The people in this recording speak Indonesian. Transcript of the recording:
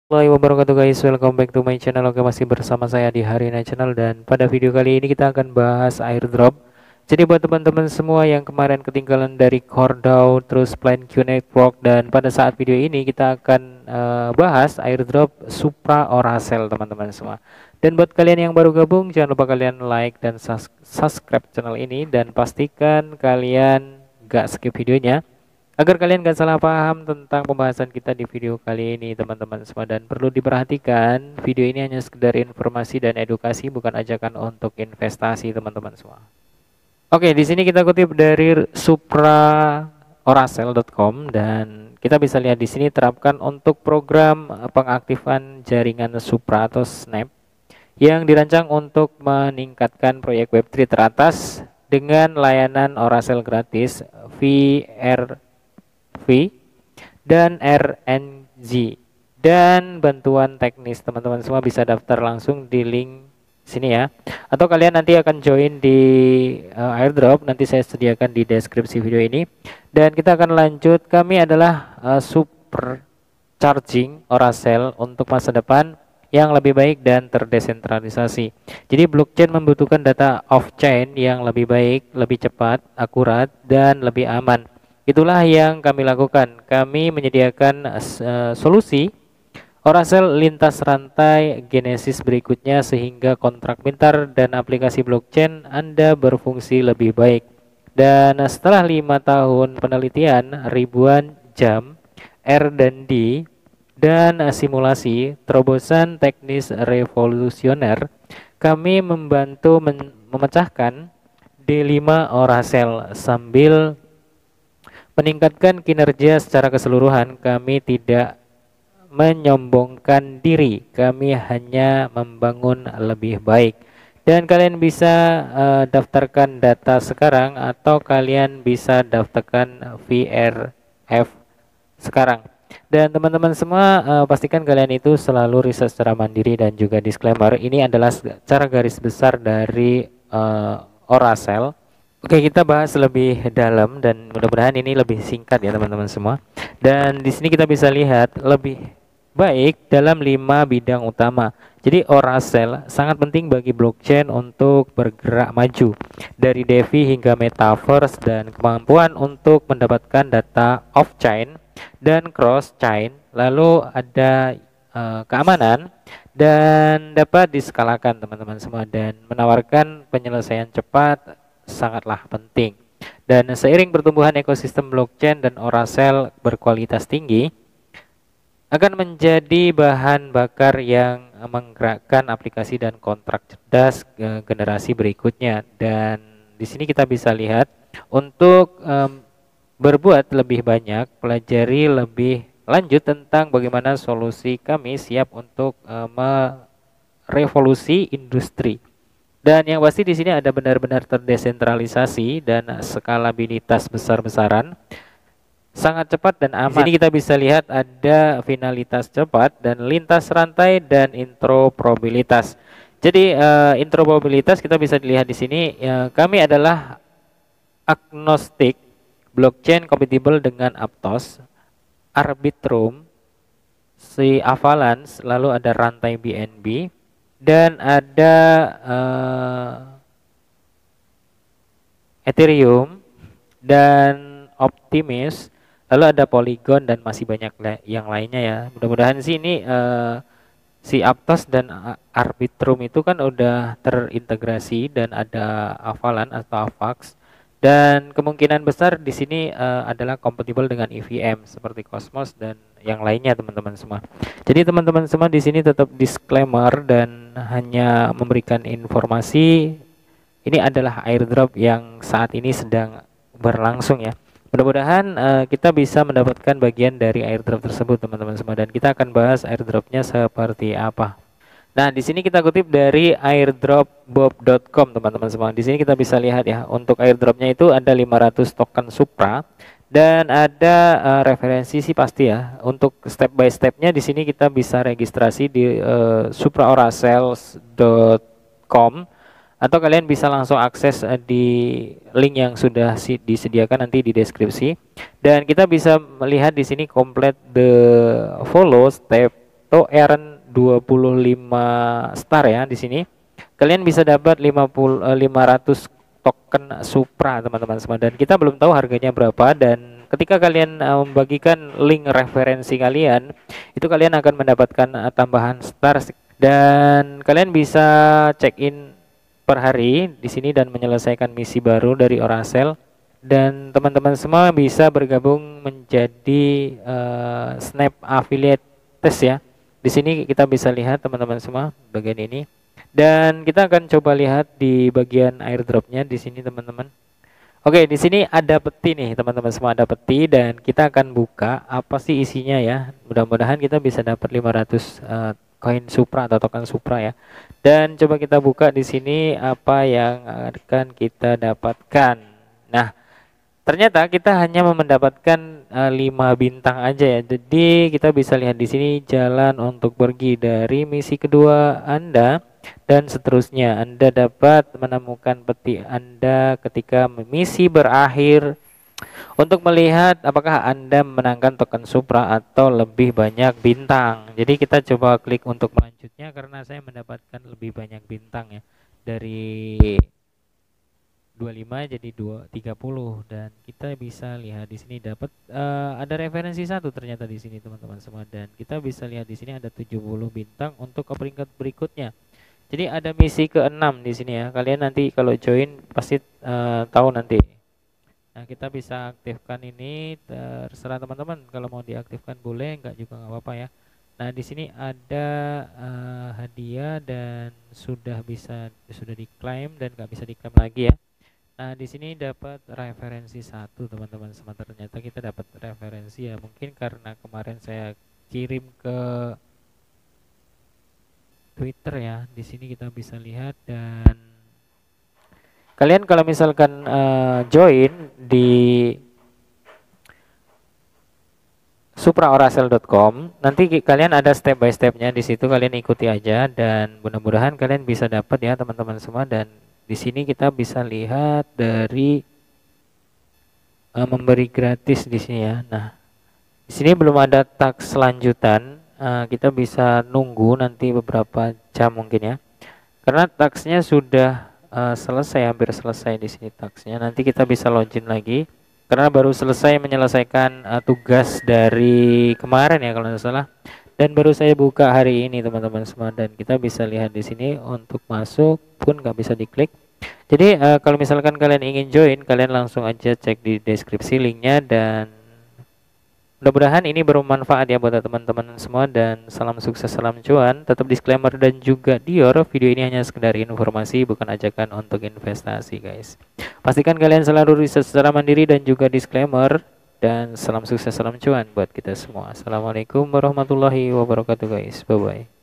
Halo wabarakatuh guys, welcome back to my channel. Oke, masih bersama saya di Harina Channel, dan pada video kali ini kita akan bahas airdrop. Jadi buat teman-teman semua yang kemarin ketinggalan dari Cordau terus Plan Q Network, dan pada saat video ini kita akan bahas airdrop Supra Oracel teman-teman semua. Dan buat kalian yang baru gabung, jangan lupa kalian like dan subscribe channel ini, dan pastikan kalian gak skip videonya agar kalian gak salah paham tentang pembahasan kita di video kali ini teman-teman semua. Dan perlu diperhatikan, video ini hanya sekedar informasi dan edukasi, bukan ajakan untuk investasi teman-teman semua. Oke, di sini kita kutip dari supraoracel.com, dan kita bisa lihat di sini terapkan untuk program pengaktifan jaringan Supra atau Snap yang dirancang untuk meningkatkan proyek Web3 teratas dengan layanan Oracel gratis VR dan RNG dan bantuan teknis. Teman-teman semua bisa daftar langsung di link sini ya, atau kalian nanti akan join di airdrop, nanti saya sediakan di deskripsi video ini. Dan kita akan lanjut, kami adalah super charging Oracel untuk masa depan yang lebih baik dan terdesentralisasi. Jadi blockchain membutuhkan data off-chain yang lebih baik, lebih cepat, akurat, dan lebih aman. Itulah yang kami lakukan. Kami menyediakan solusi Oracel lintas rantai Genesis berikutnya, sehingga kontrak pintar dan aplikasi blockchain Anda berfungsi lebih baik. Dan setelah 5 tahun penelitian, ribuan jam R&D dan simulasi terobosan teknis revolusioner, kami membantu memecahkan D5 Oracel sambil meningkatkan kinerja secara keseluruhan. Kami tidak menyombongkan diri, kami hanya membangun lebih baik. Dan kalian bisa daftarkan data sekarang, atau kalian bisa daftarkan VRF sekarang. Dan teman-teman semua, pastikan kalian itu selalu riset secara mandiri. Dan juga disclaimer, ini adalah cara garis besar dari Oracel. Oke, kita bahas lebih dalam dan mudah-mudahan ini lebih singkat ya teman-teman semua. Dan di sini kita bisa lihat lebih baik dalam 5 bidang utama. Jadi Oracel sangat penting bagi blockchain untuk bergerak maju, dari DeFi hingga Metaverse, dan kemampuan untuk mendapatkan data off-chain dan cross-chain. Lalu ada keamanan dan dapat diskalakan teman-teman semua, dan menawarkan penyelesaian cepat sangatlah penting. Dan seiring pertumbuhan ekosistem blockchain, dan Oracel berkualitas tinggi akan menjadi bahan bakar yang menggerakkan aplikasi dan kontrak cerdas generasi berikutnya. Dan di sini kita bisa lihat, untuk berbuat lebih banyak, pelajari lebih lanjut tentang bagaimana solusi kami siap untuk merevolusi industri. Dan yang pasti di sini ada benar-benar terdesentralisasi dan skalabilitas besar-besaran, sangat cepat dan aman. Di sini kita bisa lihat ada finalitas cepat dan lintas rantai dan interoperabilitas. Jadi interoperabilitas kita bisa dilihat di sini. Kami adalah agnostik, blockchain compatible dengan Aptos, Arbitrum, si Avalanche, lalu ada rantai BNB, dan ada Ethereum dan Optimus, lalu ada Polygon, dan masih banyak yang lainnya ya. Mudah-mudahan sih ini si Aptos dan Arbitrum itu kan udah terintegrasi, dan ada Avalanche atau Avax, dan kemungkinan besar di sini adalah kompatibel dengan EVM seperti Cosmos dan yang lainnya teman-teman semua. Jadi teman-teman semua di sini tetap disclaimer dan hanya memberikan informasi. Ini adalah airdrop yang saat ini sedang berlangsung ya. Mudah-mudahan kita bisa mendapatkan bagian dari airdrop tersebut teman-teman semua, dan kita akan bahas airdropnya seperti apa. Nah, di sini kita kutip dari airdropbob.com teman-teman semua. Di sini kita bisa lihat ya, untuk airdropnya itu ada 500 token Supra, dan ada referensi sih pasti ya. Untuk step by stepnya di sini kita bisa registrasi di supraoracel.com, atau kalian bisa langsung akses di link yang sudah disediakan nanti di deskripsi. Dan kita bisa melihat di sini complete the follow step auto earn 25 star ya di sini. Kalian bisa dapat 500 token Supra teman-teman semua, dan kita belum tahu harganya berapa. Dan ketika kalian membagikan link referensi kalian, itu kalian akan mendapatkan tambahan star, dan kalian bisa check in per hari di sini dan menyelesaikan misi baru dari Oracel. Dan teman-teman semua bisa bergabung menjadi Snap Affiliate Test ya. Di sini kita bisa lihat teman-teman semua bagian ini. Dan kita akan coba lihat di bagian airdropnya di sini teman-teman. Oke, di sini ada peti nih teman-teman semua, ada peti, dan kita akan buka apa sih isinya ya. Mudah-mudahan kita bisa dapat 500 koin Supra atau token Supra ya. Dan coba kita buka di sini apa yang akan kita dapatkan. Nah, ternyata kita hanya mendapatkan 5 bintang aja ya. Jadi kita bisa lihat di sini jalan untuk pergi dari misi kedua Anda dan seterusnya. Anda dapat menemukan peti Anda ketika misi berakhir untuk melihat apakah Anda menangkan token Supra atau lebih banyak bintang. Jadi kita coba klik untuk melanjutnya karena saya mendapatkan lebih banyak bintang ya. Dari 25 jadi 30, dan kita bisa lihat di sini dapat ada referensi satu ternyata di sini teman-teman semua, dan kita bisa lihat di sini ada 70 bintang untuk ke peringkat berikutnya. Jadi ada misi ke-6 di sini ya. Kalian nanti kalau join pasti tahu nanti. Nah, kita bisa aktifkan ini, terserah teman-teman kalau mau diaktifkan boleh, enggak juga nggak apa-apa ya. Nah, di sini ada hadiah dan sudah diklaim dan nggak bisa diklaim lagi ya. Nah, di sini dapat referensi satu teman-teman semua. Ternyata kita dapat referensi ya, mungkin karena kemarin saya kirim ke Twitter ya. Di sini kita bisa lihat, dan kalian kalau misalkan join di supraoracel.com, nanti kalian ada step by stepnya di situ, kalian ikuti aja, dan mudah-mudahan kalian bisa dapat ya teman-teman semua. Dan di sini kita bisa lihat dari memberi gratis di sini ya. Nah, di sini belum ada task selanjutan. Kita bisa nunggu nanti beberapa jam mungkin ya. Karena tasknya sudah selesai, hampir selesai di sini tasknya. Nanti kita bisa login lagi karena baru selesai menyelesaikan tugas dari kemarin ya kalau tidak salah. Dan baru saya buka hari ini teman-teman semua, dan kita bisa lihat di sini untuk masuk pun nggak bisa diklik. Jadi kalau misalkan kalian ingin join, kalian langsung aja cek di deskripsi linknya, dan mudah-mudahan ini bermanfaat ya buat teman-teman semua, dan salam sukses, salam cuan. Tetap disclaimer dan juga Dior, video ini hanya sekedar informasi bukan ajakan untuk investasi guys. Pastikan kalian selalu riset secara mandiri dan juga disclaimer. Dan salam sukses, salam cuan buat kita semua. Assalamualaikum warahmatullahi wabarakatuh guys. Bye bye.